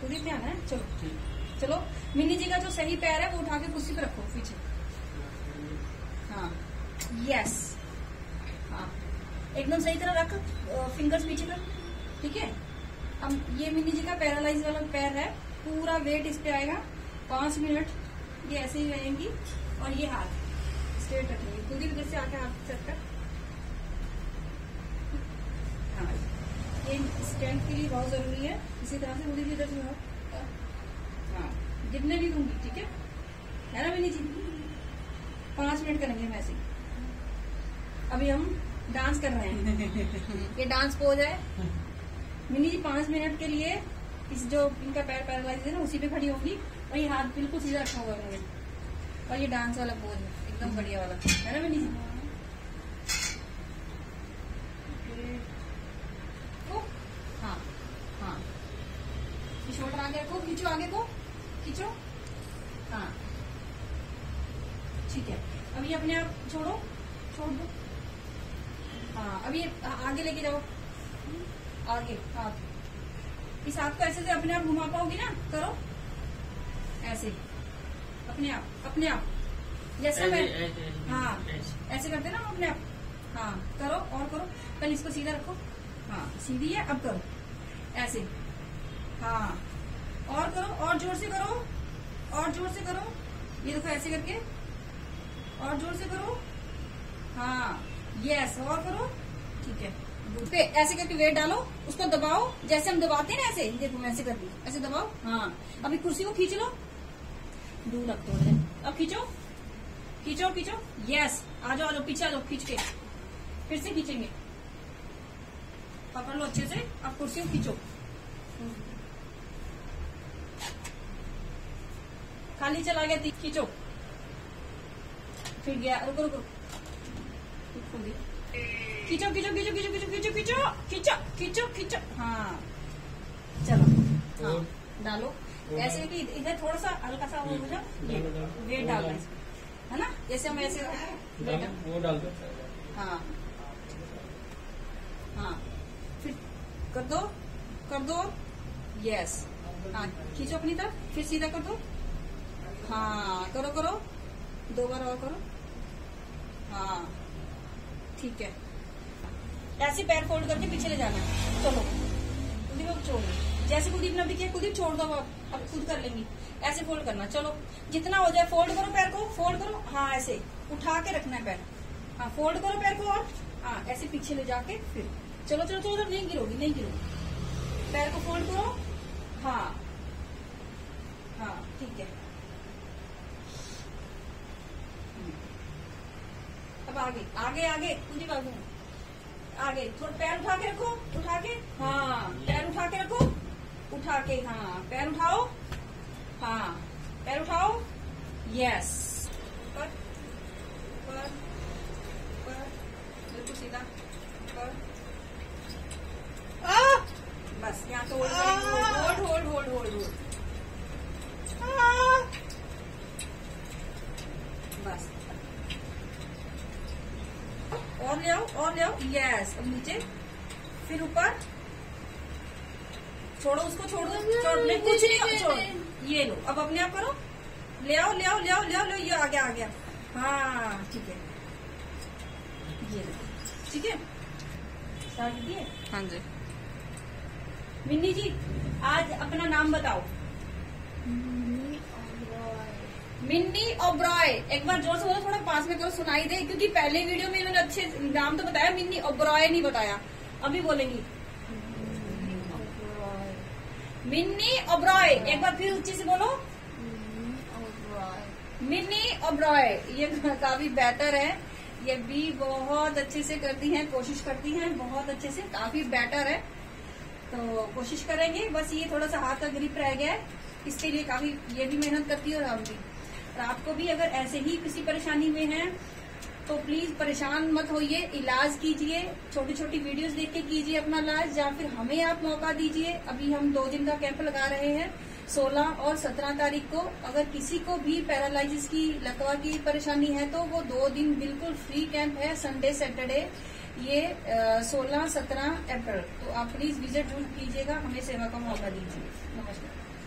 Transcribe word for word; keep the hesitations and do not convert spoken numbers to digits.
पूरी ध्यान है। चलो चलो, मिनी जी का जो सही पैर है वो उठा के कुर्सी पे रखो पीछे। हाँ यस, हाँ एकदम सही तरह रख, फिंगर्स पीछे कर, ठीक है। अब ये मिनी जी का पैरालाइज वाला पैर है, पूरा वेट इस पे आएगा। पांच मिनट ये ऐसे ही रहेंगी और ये हाथ स्ट्रेट रखेंगे। खुद ही इधर से आके हाथ सेट कर। हाँ ये स्ट्रेंथ के लिए बहुत जरूरी है। इसी तरह से खुद ही इधर से हाँ जितने भी दूंगी, ठीक है है ना मिनी जी। पांच मिनट करेंगे हम ऐसे। अभी हम डांस कर रहे हैं। ये डांस पोज है। मिनी जी पांच मिनट के लिए इस जो इनका पैर पैरालाइज है ना उसी पे खड़ी होगी और ये हाथ बिल्कुल सीधा रखा हुआ है और ये डांस वाला पोज है एकदम बढ़िया वाला, है ना मिनी जी। तो हाँ हाँ शोल्डर आगे रखो, खींचो आगे को, खींचो। हाँ ठीक है। अब ये अपने आप छोड़ो, छोड़ दो। हाँ अभी आगे लेके जाओ, आगे हाथ। इस हाथ को ऐसे से अपने आप घुमा पाओगी ना, करो ऐसे अपने आप, अपने आप जैसे मैं हाँ ऐसे करते ना अपने आप। हाँ करो और करो, पहले इसको सीधा रखो। हाँ सीधी है, अब करो ऐसे। हाँ और करो, और जोर से करो, और जोर से करो। ये देखो ऐसे करके और जोर से करो। हाँ यस, और करो, ठीक है। पे ऐसे करके वेट डालो, उसको दबाओ जैसे हम दबाते हैं ना, ऐसे देखो ऐसे कर दी, ऐसे दबाओ। हाँ अभी कुर्सी को खींच लो, दूर रख दो। अब खींचो खींचो खींचो, यस आ जाओ आ जाओ, पीछे आ जाओ, खींच के फिर से खींचेंगे। पकड़ लो अच्छे से, अब कुर्सी को खींचो। खाली चला गया, खींचो, फिर गया, रुको रुको, खींचो खींचो खींचो खींचो खींचो खींचो खींचो खींचो खींचो खींचो। हाँ चलो, हाँ डालो ऐसे कि इधर थोड़ा सा हल्का सा हो जाओ, ये वेट डालना है, है ना। जैसे हम ऐसे वो डाल दो। हाँ हाँ फिर कर दो कर दो, यस। हाँ खींचो अपनी तरफ, फिर सीधा कर दो। हाँ करो करो, दो बार और करो। हाँ ठीक है। ऐसे पैर फोल्ड करके पीछे ले जाना है। चलो कुलदीप अब छोड़ दो, जैसे कुलदीप ने अभी किया, कुलदीप छोड़ दो, अब अब खुद कर लेंगी। ऐसे फोल्ड करना, चलो जितना हो जाए फोल्ड करो पैर को, फोल्ड करो। हाँ ऐसे उठा के रखना है पैर। हाँ फोल्ड करो पैर को और हाँ ऐसे पीछे ले जाके फिर चलो चलो चलो, नहीं गिरोगी नहीं गिरोगी। पैर को फोल्ड करो। हाँ हाँ ठीक है। अब आगे आगे आगे कुलदीप आगे आगे थोड़ा पैर उठा के रखो, उठा के। हाँ पैर उठा के रखो, उठा के। हाँ पैर उठाओ, हाँ पैर उठाओ, यस। पर पर पर बिल्कुल सीधा पर। आ! बस यहाँ तो hold hold hold hold hold hold. बस और ले आओ और ले आओ, यस। अब नीचे, फिर ऊपर, छोड़ो उसको, छोड़ दो, छोड़ नहीं, कुछ नहीं, छोड़। ये लो, अब अपने आप करो, ले आओ ले आओ ले आओ ले आओ, ये आ गया आ गया। हाँ ठीक है, ये लो, ठीक है। स्टार्ट कीजिए। हाँ जी। मिन्नी जी आज अपना नाम बताओ। मिन्नी ओब्रॉय। एक बार जोर से बोलो, थोड़ा पास में करो, सुनाई दे, क्योंकि पहले वीडियो में इन्होंने अच्छे नाम तो बताया, मिन्नी ओब्रॉय नहीं बताया। अभी बोलेंगी मिन्नी ओब्रॉय। एक बार फिर ऊंची से बोलो, मिन्नी ओब्रॉय। ये काफी बेटर है, ये भी बहुत अच्छे से करती हैं, कोशिश करती हैं बहुत अच्छे से, काफी बेटर है। तो कोशिश करेंगे, बस ये थोड़ा सा हाथ का ग्रिप रह गया है, इसके लिए काफी ये भी मेहनत करती है और हम भी। और आपको भी अगर ऐसे ही किसी परेशानी में हैं तो प्लीज परेशान मत होइए, इलाज कीजिए, छोटी छोटी वीडियोस देख के कीजिए अपना इलाज, या फिर हमें आप मौका दीजिए। अभी हम दो दिन का कैंप लगा रहे हैं, सोलह और सत्रह तारीख को। अगर किसी को भी पैरालाइसिस की, लकवा की परेशानी है तो वो दो दिन बिल्कुल फ्री कैंप है, संडे सैटरडे, ये सोलह सत्रह अप्रैल। तो आप प्लीज विजिट जरूर कीजिएगा, हमें सेवा का मौका दीजिए। नमस्कार।